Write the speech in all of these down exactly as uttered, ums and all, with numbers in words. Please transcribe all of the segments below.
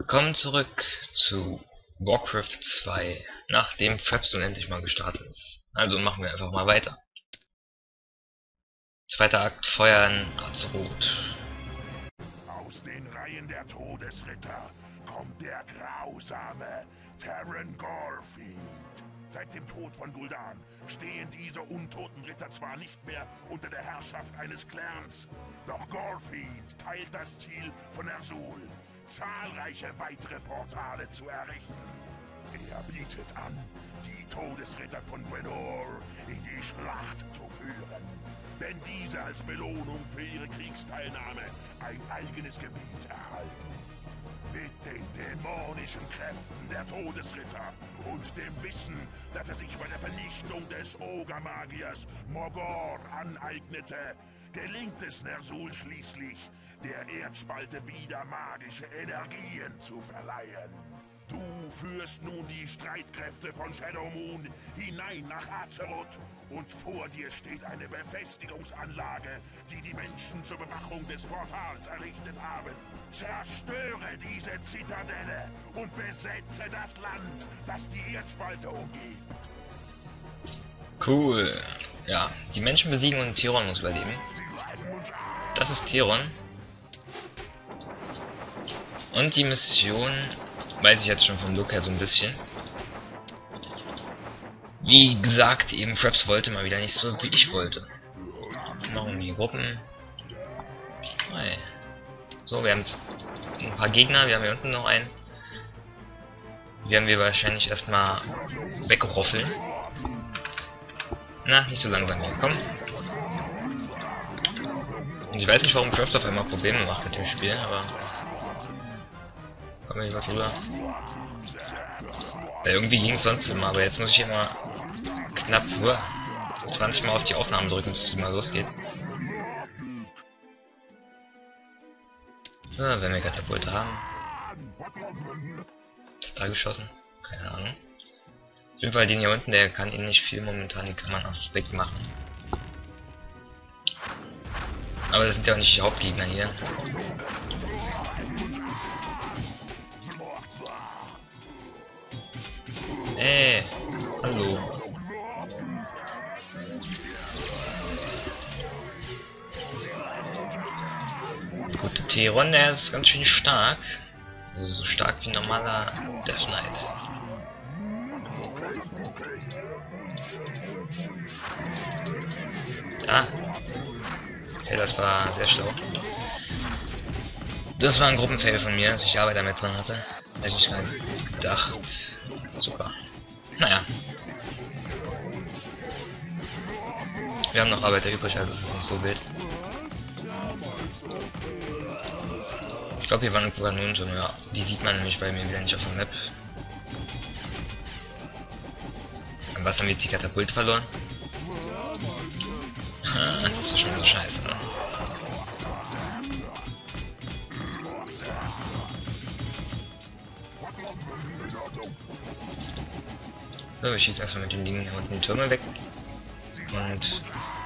Willkommen zurück zu Warcraft zwei, nachdem Fraps nun endlich mal gestartet ist. Also machen wir einfach mal weiter. Zweiter Akt, Feuern, Azeroth. Aus den Reihen der Todesritter kommt der grausame Terran Gorfiend. Seit dem Tod von Gul'dan stehen diese untoten Ritter zwar nicht mehr unter der Herrschaft eines Clans, doch Gorfiend teilt das Ziel von Ner'zhul, zahlreiche weitere Portale zu errichten. Er bietet an, die Todesritter von Draenor in die Schlacht zu führen, wenn diese als Belohnung für ihre Kriegsteilnahme ein eigenes Gebiet erhalten. Mit den dämonischen Kräften der Todesritter und dem Wissen, dass er sich bei der Vernichtung des Ogre-Magiers Morgor aneignete, gelingt es Ner'zhul schließlich, der Erdspalte wieder magische Energien zu verleihen. Du führst nun die Streitkräfte von Shadowmoon hinein nach Azeroth und vor dir steht eine Befestigungsanlage, die die Menschen zur Bewachung des Portals errichtet haben. Zerstöre diese Zitadelle und besetze das Land, das die Erdspalte umgibt. Cool. Ja, die Menschen besiegen und Theron muss überleben. Das ist Theron. Und die Mission weiß ich jetzt schon vom Look her so ein bisschen. Wie gesagt, eben Fraps wollte mal wieder nicht so, wie ich wollte. Machen wir Gruppen. Hey. So, wir haben jetzt ein paar Gegner. Wir haben hier unten noch einen. Die werden wir wahrscheinlich erstmal wegroffeln. Na, nicht so langsam hier. Komm. Und ich weiß nicht, warum Fraps auf einmal Probleme macht mit dem Spiel, aber... Komm hier was rüber. Ja, irgendwie ging es sonst immer, aber jetzt muss ich immer knapp uah, zwanzig Mal auf die Aufnahmen drücken, bis es mal losgeht. So, wenn wir Katapulte haben. Da geschossen? Keine Ahnung. Auf jeden Fall den hier unten, der kann ihnen nicht viel momentan, die kann man auch wegmachen. Aber das sind ja auch nicht die Hauptgegner hier. Ey, hallo. Gute Theron, der ist ganz schön stark. Also so stark wie ein normaler Death Knight. Ja. Okay, das war sehr schlau. Das war ein Gruppenfail von mir, dass ich Arbeit damit dran hatte. Hätte ich nicht gar nicht gedacht. Super. Naja. Wir haben noch Arbeiter übrig, also ist es nicht so wild. Ich glaube, hier waren sogar nun schon, ja. Die sieht man nämlich bei mir wieder nicht auf der Map. Und was haben wir jetzt die Katapulte verloren? Das ist doch schon so scheiße, ne? So, wir schießen erstmal mit den Dingen hier unten die Türme weg. Und...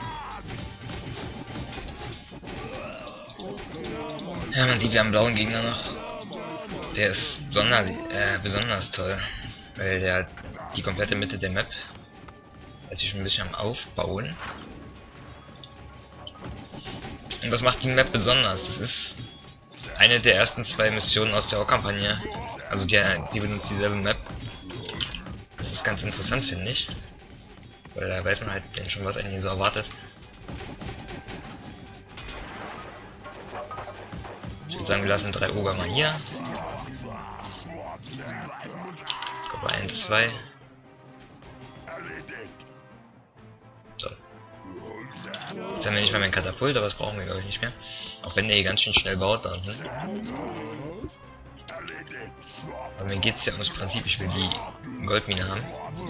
ja, man sieht, wir haben einen blauen Gegner noch. Der ist sonderlich, äh, besonders toll. Weil der die komplette Mitte der Map ist sich schon ein bisschen am Aufbauen. Und das macht die Map besonders. Das ist eine der ersten zwei Missionen aus der Hauptkampagne. Also die, die benutzt dieselbe Map. Das ist ganz interessant, finde ich. Weil da weiß man halt schon, was einen hier so erwartet. Ich würde sagen, wir lassen drei Ogre mal hier. Ich glaube eins, zwei. So. Jetzt haben wir nicht mal mehr ein Katapult, aber das brauchen wir glaube ich nicht mehr. Auch wenn der hier ganz schön schnell baut da unten. Aber mir geht es ja ums Prinzip, ich will die Goldmine haben.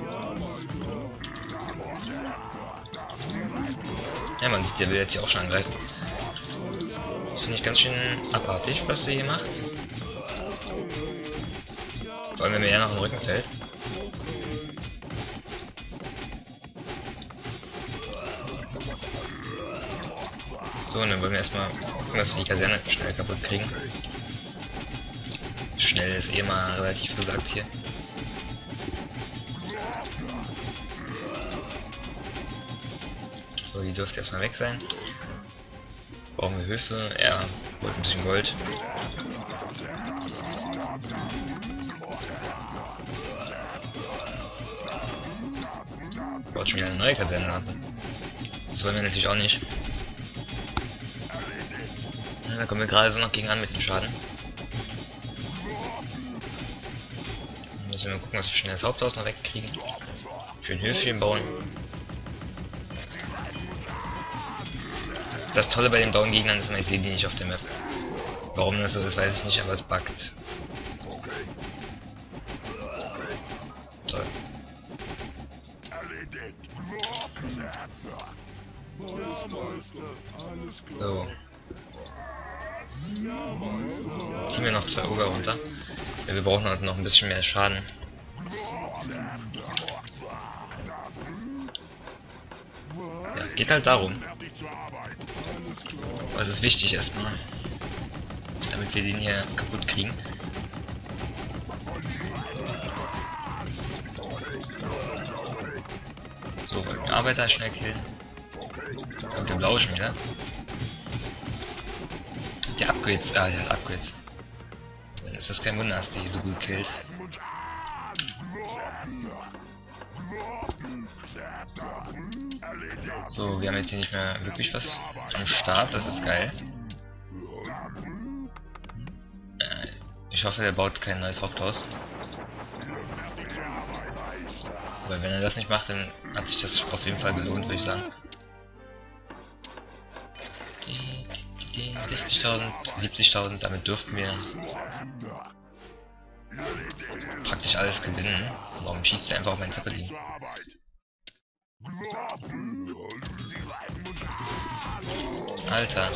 Ja, man sieht, der will jetzt hier auch schon angreifen. Das finde ich ganz schön abartig, was der hier macht. Vor allem, wenn mir eher noch im Rücken fällt. So, und dann wollen wir erstmal gucken, dass wir die Kaserne schnell kaputt kriegen. schnell ist eh mal relativ gesagt hier. So, die dürfte erstmal weg sein. Brauchen wir Hilfe? Er holt ein bisschen Gold. Baut schon wieder eine neue Kaserne ab. Das wollen wir natürlich auch nicht. Ja, da kommen wir gerade so noch gegen an mit dem Schaden. Dann müssen wir mal gucken, dass wir schnell das Haupthaus noch wegkriegen. Für ein Höfchen bauen. Das Tolle bei den blauen Gegnern ist, ich sehe die nicht auf der Map. Warum das so ist, weiß ich nicht, aber es buggt. Toll. So. Ziehen wir noch zwei Oger runter. Ja, wir brauchen halt noch ein bisschen mehr Schaden. Ja, geht halt darum. Was ist wichtig erstmal. Damit wir den hier kaputt kriegen. So, wollen wir Arbeiter schnell killen. Und der blaue schon wieder. Der Upgrades, ah, der hat Upgrades. Dann ist das kein Wunder, dass die so gut killt. So, wir haben jetzt hier nicht mehr wirklich was am Start, das ist geil. Äh, ich hoffe, der baut kein neues Haupthaus. Weil wenn er das nicht macht, dann hat sich das auf jeden Fall gelohnt, würde ich sagen. sechzigtausend, siebzigtausend, damit dürften wir praktisch alles gewinnen. Warum schießt er einfach auf meinen Zeppelin? Alter.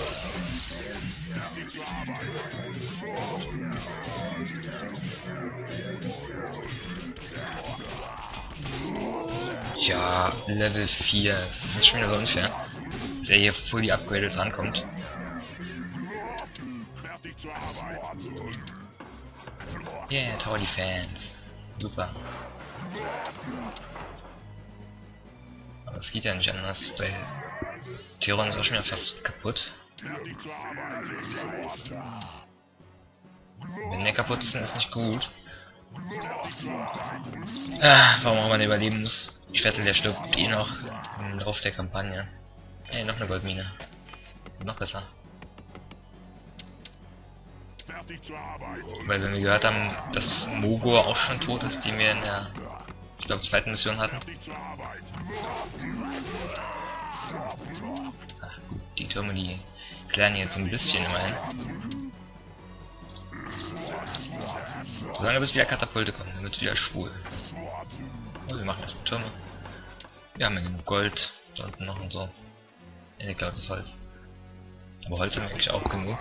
Ja, Level vier. Das ist schon wieder so unfair. Dass er hier voll die Upgrades rankommt. Yeah, Tower Defense. Super. Aber es geht ja nicht anders, weil Theron ist auch schon wieder fast kaputt. Wenn der kaputt ist, dann ist nicht gut. Ah, warum auch man überleben muss. Ich wette, der stirbt eh noch im Laufe der Kampagne. Hey, noch eine Goldmine. Noch besser. Weil wenn wir gehört haben, dass Mogor auch schon tot ist, den wir in der, ich glaube, zweiten Mission hatten. Ach gut, die Türme, die klären jetzt so ein bisschen immerhin. Solange bis wieder Katapulte kommen, dann wird es wieder schwul. Oh, wir machen erstmal Türme. Wir haben ja genug Gold, da unten noch und so. Ja, ich glaube, das ist Holz. Aber Holz haben wir eigentlich auch genug.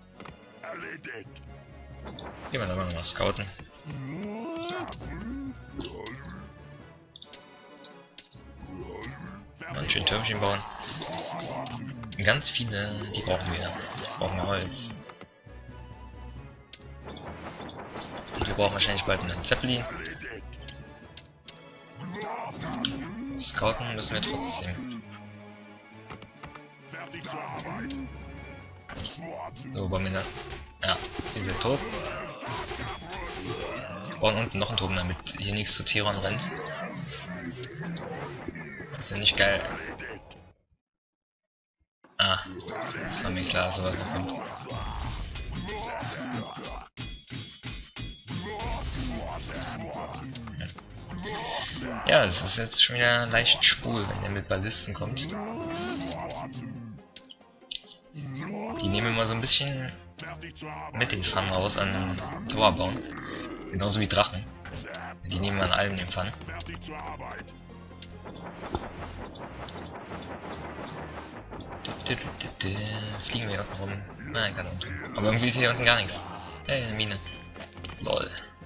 Gehen wir da mal noch scouten. Mal ein schönes Türmchen bauen. Ganz viele, die brauchen wir. Brauchen wir Holz. Und wir brauchen wahrscheinlich bald einen Zeppelin. Scouten müssen wir trotzdem. So, wollen wir da. Ja, hier ist er tot. Wir brauchen unten noch einen Turm, damit hier nichts zu Theron rennt. Das ist ja nicht geil. Ah, das war mir klar, dass sowas noch kommt. Ja, das ist jetzt schon wieder leicht schwul, wenn der mit Ballisten kommt. Die nehmen immer so ein bisschen mit den Fun raus an Tower bauen. Genauso wie Drachen. Die nehmen an allem den Fun. Fliegen wir unten rum. Nein, kann unten. Aber irgendwie ist hier unten gar nichts. Hey, eine Mine. Lol.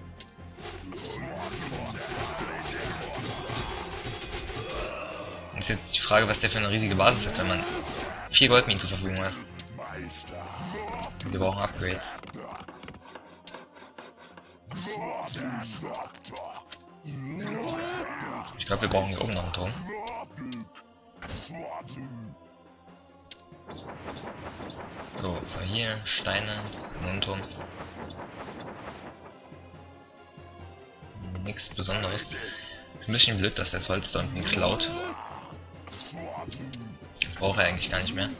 Ist jetzt die Frage, was der für eine riesige Basis hat, wenn man vier Goldminen zur Verfügung hat. Wir brauchen Upgrades. Ich glaube, wir brauchen hier oben noch einen Turm. So, so hier, Steine, einen Turm. Nichts Besonderes. Ist ein bisschen blöd, dass das Holz da unten klaut. Das braucht er eigentlich gar nicht mehr.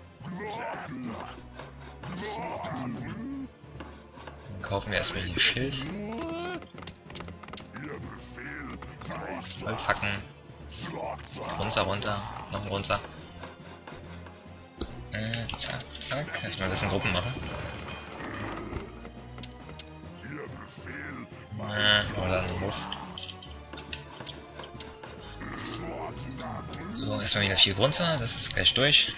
Dann kaufen wir erstmal hier Schild. Holz hacken. Runter, runter. Noch runter. Äh, zack, zack. Erstmal ein bisschen Gruppen machen. Äh, oder einen Hof. So, erstmal wieder vier runter. Das ist gleich durch.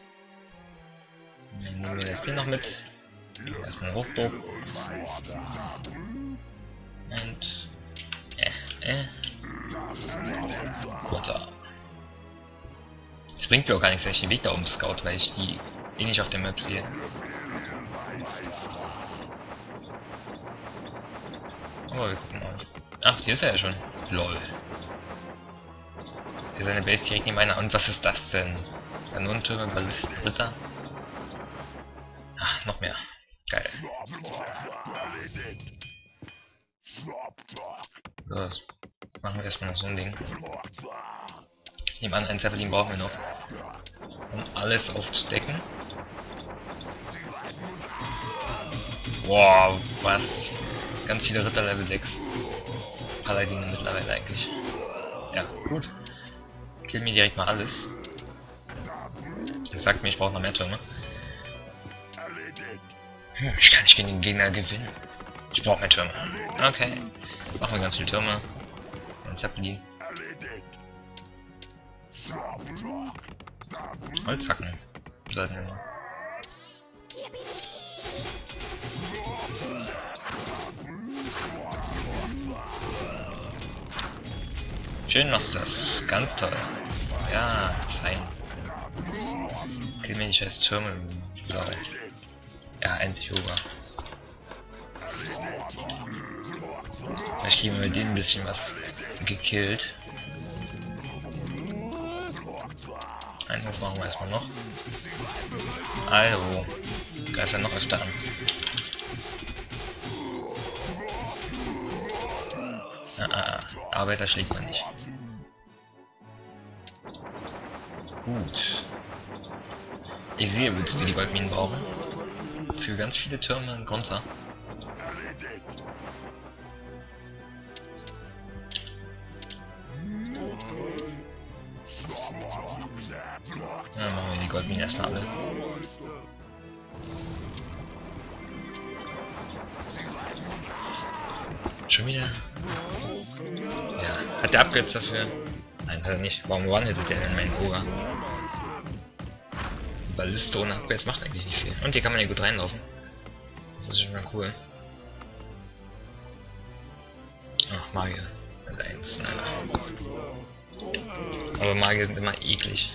Dann nehmen wir das Ding noch mit. Erstmal einen Hochburg. Und... Äh, äh. Runter. Es bringt mir auch gar nichts, wenn ich den Weg da oben scout, weil ich die eh nicht auf der Map sehe. Aber wir gucken mal. Ach, hier ist er ja schon. Lol. Hier ist seine Base direkt neben meiner. Und was ist das denn? Kanonentürme, Ballisten, Ritter. Ach, noch mehr. Geil. So, das machen wir erstmal noch so ein Ding. Ich nehme an, einen Zeppelin brauchen wir noch, um alles aufzudecken. Boah, was? Ganz viele Ritter Level sechs. Paladine mittlerweile eigentlich. Ja, gut. Kill mir direkt mal alles. Das sagt mir, ich brauche noch mehr Türme. Hm, ich kann nicht gegen den Gegner gewinnen. Ich brauche mehr Türme. Okay. Machen wir ganz viele Türme. Ein Zeppelin. Holzhacken. Sollten wir noch. Schön machst du das. Ganz toll. Ja, fein. Kill mir die scheiß Türme. So. Ja, endlich Yoga. Vielleicht kriegen wir mit denen ein bisschen was gekillt. Einen Hof machen wir erstmal noch. Also, greift er noch öfter an. Ah, ah, ah. Arbeiter schlägt man nicht. Gut. Ich sehe, wozu wir die Goldminen brauchen. Für ganz viele Türme und Grunzer. Ja, machen wir die Goldminen erstmal alle. Schon wieder? Ja. Hat der Upgrades dafür? Nein, hat er nicht. Warum one-hittet der denn meinen Oger? Balliste ohne Upgrades macht eigentlich nicht viel. Und hier kann man ja gut reinlaufen. Das ist schon mal cool. Ach, Magier. eins, nein, nein. Aber Magier sind immer eklig.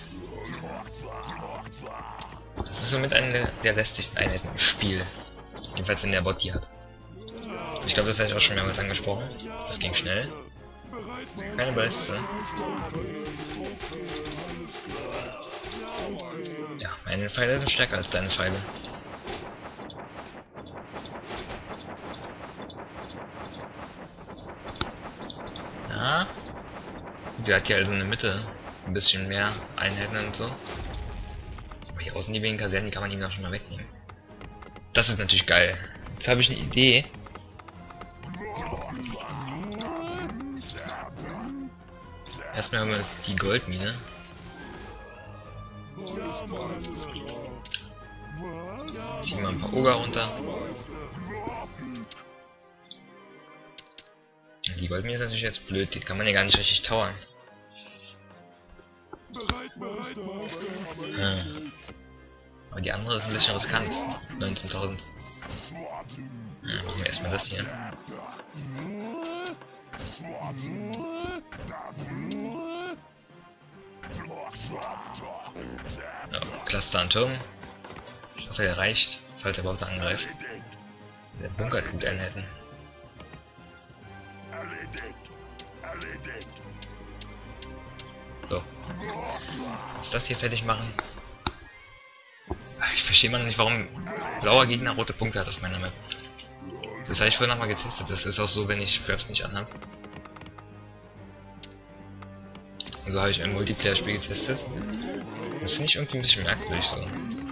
Das ist somit eine der, der lästigsten Einheiten im Spiel. Jedenfalls wenn der Bot die hat. Ich glaube, das hatte ich auch schon mehrmals angesprochen. Das ging schnell. Keine Balliste. Ja, meine Pfeile sind stärker als deine Pfeile. Ja. Die hat ja also in der Mitte ein bisschen mehr Einheiten und so. Aber hier außen die wenigen Kasernen, die kann man ihm auch schon mal wegnehmen. Das ist natürlich geil. Jetzt habe ich eine Idee. Erstmal haben wir jetzt die Goldmine. Ziehen wir ein paar Oger runter. Die Goldmine ist natürlich jetzt blöd, die kann man ja gar nicht richtig towern. Hm. Aber die andere ist ein bisschen riskant. neunzehntausend. Ja, machen wir erstmal das hier. Ja, Cluster an Turm. Ich hoffe, er reicht, falls er überhaupt angreift. Der bunkert gut Einheiten. Erledigt. Erledigt. So. Jetzt das hier fertig machen. Ich verstehe mal nicht, warum blauer Gegner rote Punkte hat auf meiner Map. Das habe ich vorhin nochmal getestet. Das ist auch so, wenn ich Fraps nicht anhabe. Und so habe ich ein Multiplayer-Spiel getestet. Das finde ich irgendwie ein bisschen merkwürdig so.